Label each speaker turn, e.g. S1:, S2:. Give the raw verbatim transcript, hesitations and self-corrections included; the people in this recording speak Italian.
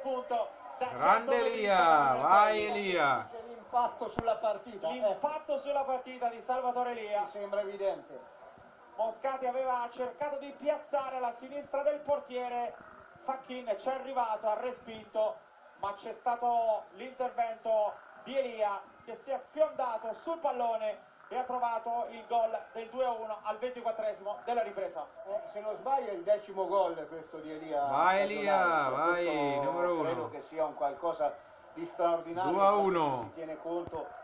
S1: spunto da
S2: Grande Elia, vai Elia.
S3: C'è l'impatto sulla partita.
S1: L'impatto eh. sulla partita di Salvatore Elia.
S3: Mi sembra evidente.
S1: Moscati aveva cercato di piazzare alla sinistra del portiere, Facchin ci è arrivato, ha respinto, ma c'è stato l'intervento di Elia che si è fiondato sul pallone e ha trovato il gol del due a uno al ventiquattresimo della ripresa.
S3: Eh, se non sbaglio è il decimo gol questo di Elia.
S2: Vai Elia, vai, numero uno.
S3: Credo che sia un qualcosa di straordinario.
S2: due a uno.
S3: Si tiene conto